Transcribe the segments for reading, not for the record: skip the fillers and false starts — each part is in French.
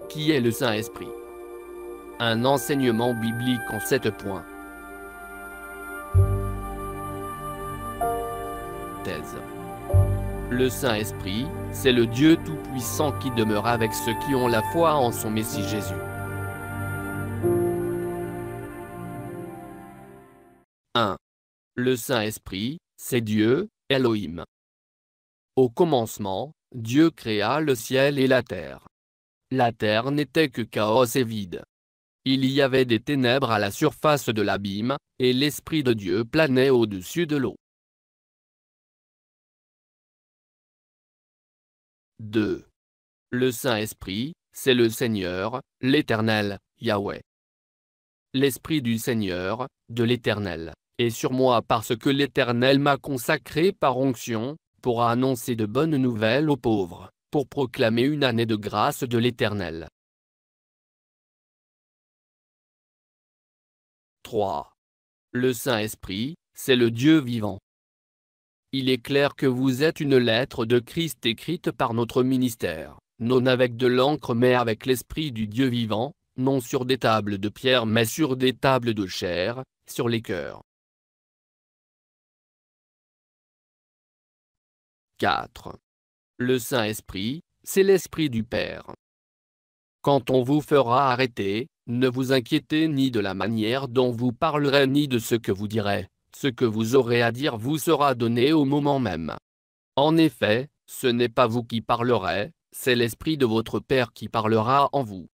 Qui est le Saint-Esprit? Un enseignement biblique en 7 points. Thèse. Le Saint-Esprit, c'est le Dieu Tout-Puissant qui demeure avec ceux qui ont la foi en son Messie Jésus. 1. Le Saint-Esprit, c'est Dieu, Elohim. Au commencement, Dieu créa le ciel et la terre. La terre n'était que chaos et vide. Il y avait des ténèbres à la surface de l'abîme, et l'Esprit de Dieu planait au-dessus de l'eau. 2. Le Saint-Esprit, c'est le Seigneur, l'Éternel, Yahweh. L'Esprit du Seigneur, de l'Éternel, est sur moi parce que l'Éternel m'a consacré par onction, pour annoncer de bonnes nouvelles aux pauvres, pour proclamer une année de grâce de l'Éternel. 3. Le Saint-Esprit, c'est le Dieu vivant. Il est clair que vous êtes une lettre de Christ écrite par notre ministère, non avec de l'encre mais avec l'Esprit du Dieu vivant, non sur des tables de pierre mais sur des tables de chair, sur les cœurs. 4. Le Saint-Esprit, c'est l'Esprit du Père. Quand on vous fera arrêter, ne vous inquiétez ni de la manière dont vous parlerez ni de ce que vous direz. Ce que vous aurez à dire vous sera donné au moment même. En effet, ce n'est pas vous qui parlerez, c'est l'Esprit de votre Père qui parlera en vous.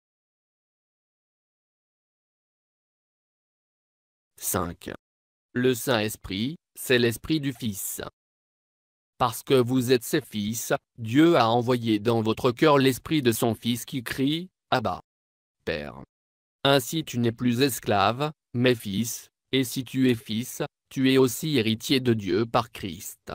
5. Le Saint-Esprit, c'est l'Esprit du Fils. Parce que vous êtes ses fils, Dieu a envoyé dans votre cœur l'Esprit de son Fils qui crie « Abba, Père ». Ainsi tu n'es plus esclave, mais fils, et si tu es fils, tu es aussi héritier de Dieu par Christ.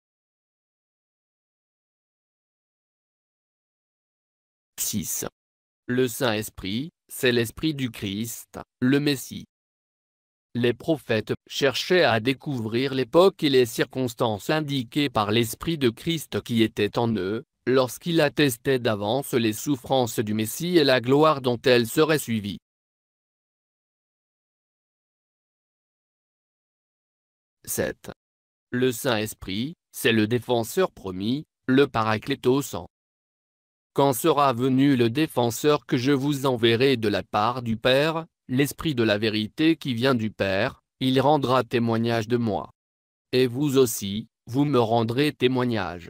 6. Le Saint-Esprit, c'est l'Esprit du Christ, le Messie. Les prophètes cherchaient à découvrir l'époque et les circonstances indiquées par l'Esprit de Christ qui était en eux, lorsqu'il attestait d'avance les souffrances du Messie et la gloire dont elles seraient suivies. 7. Le Saint-Esprit, c'est le défenseur promis, le Paraklétos. Quand sera venu le défenseur que je vous enverrai de la part du Père, l'Esprit de la vérité qui vient du Père, il rendra témoignage de moi. Et vous aussi, vous me rendrez témoignage.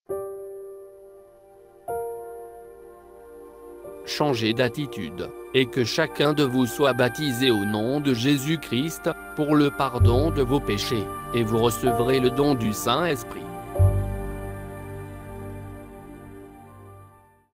Changez d'attitude, et que chacun de vous soit baptisé au nom de Jésus-Christ, pour le pardon de vos péchés, et vous recevrez le don du Saint-Esprit.